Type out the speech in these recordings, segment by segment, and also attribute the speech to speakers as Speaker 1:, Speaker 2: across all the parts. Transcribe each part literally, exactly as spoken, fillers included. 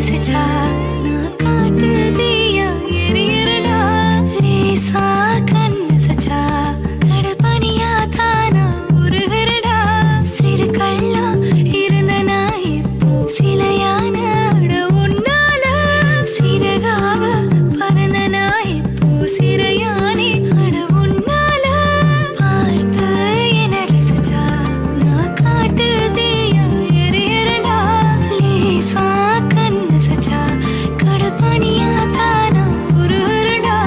Speaker 1: ரசிச்சா நான் காட்டு தீயா எரியறடா லேசா கண்ணு சச்சா கடல் பனியா தானா உருகுறடா சிறு கள்ளா இருந்த நான் இப்போ சிலையான உன்னால சிறகாக பறந்த நான் இப்போ சிறையானே அட உன்னால பார்த்து என்ன ரசிச்சா நான் காட்டு தீயா எரியறடா லேசா கண்ணு சச்சா கடல் பனியா தானா உருகுறடா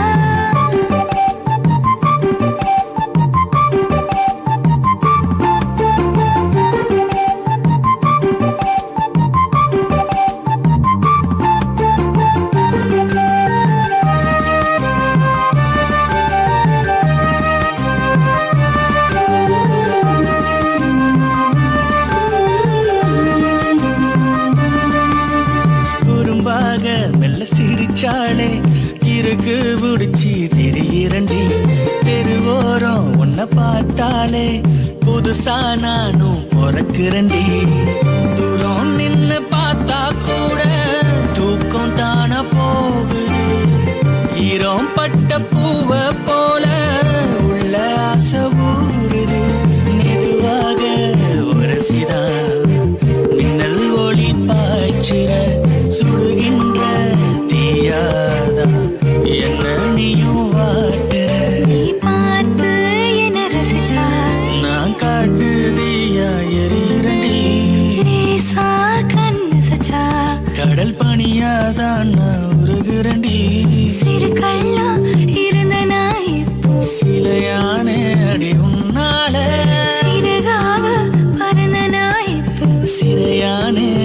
Speaker 2: குறும்பாக மெல்ல சிரிச்சாளே கிறுக்கு புடிச்சி திரியிரண்டி தெருவோரம் உன்னை பார்த்தாலே புதுசா நானும் பிறக்குறண்டி தூரம் நின்னு பார்த்தா கூட தூக்கம் தானா போகுது ஈரம் பட்ட பூவை போல உள்ள ஆசை ஊறுது மெதுவாக உரசிதா மின்னல் ஒளி பாய்ச்சிற சுடுகின்ற தீயாதா என்ன நீயும் வாட்டுற
Speaker 1: நீ பார்த்து என்ன ரசிச்சா
Speaker 2: நான் காட்டு தீயா எரியறண்டி
Speaker 1: லேசா கண்ணு சச்சா
Speaker 2: கடல் பனியாதான் நான் உருகுறண்டி
Speaker 1: சிறு கள்ளா இருந்த நான் இப்போ
Speaker 2: சிலையான அடி உன்னால
Speaker 1: சிறகாக பறந்த நான் இப்போ
Speaker 2: சிறையானே